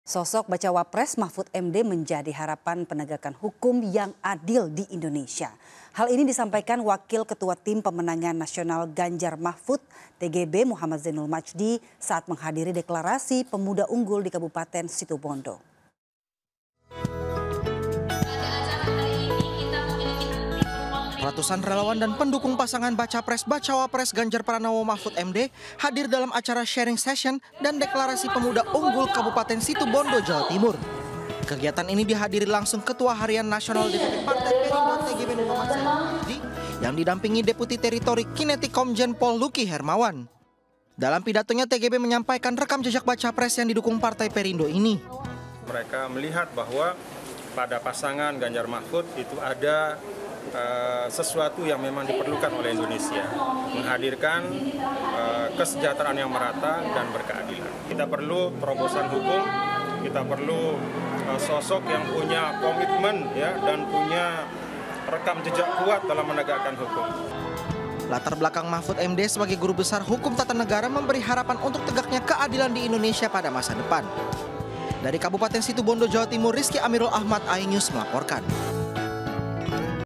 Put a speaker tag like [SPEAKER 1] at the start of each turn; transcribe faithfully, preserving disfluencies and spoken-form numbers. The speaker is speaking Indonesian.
[SPEAKER 1] Sosok Bacawa Pres Mahfud M D menjadi harapan penegakan hukum yang adil di Indonesia. Hal ini disampaikan Wakil Ketua Tim Pemenangan Nasional Ganjar Mahfud T G B Muhammad Zainul Majdi saat menghadiri deklarasi pemuda unggul di Kabupaten Situbondo.
[SPEAKER 2] Ratusan relawan dan pendukung pasangan Baca Pres Bacawa Pres Ganjar Pranowo Mahfud M D hadir dalam acara sharing session dan deklarasi pemuda unggul Kabupaten Situbondo, Jawa Timur. Kegiatan ini dihadiri langsung Ketua Harian Nasional D P P Partai Perindo T G B Muhammad Zainul Majdi yang didampingi Deputi Teritori Kinetik Komjen Pol Luki Hermawan. Dalam pidatonya T G B menyampaikan rekam jejak Baca Pres yang didukung Partai Perindo ini.
[SPEAKER 3] Mereka melihat bahwa pada pasangan Ganjar Mahfud itu ada Uh, sesuatu yang memang diperlukan oleh Indonesia, menghadirkan uh, kesejahteraan yang merata dan berkeadilan. Kita perlu terobosan hukum, kita perlu uh, sosok yang punya komitmen ya dan punya rekam jejak kuat dalam menegakkan hukum.
[SPEAKER 2] Latar belakang Mahfud M D sebagai guru besar hukum tata negara memberi harapan untuk tegaknya keadilan di Indonesia pada masa depan. Dari Kabupaten Situbondo, Jawa Timur, Rizky Amirul Ahmad, iNews melaporkan.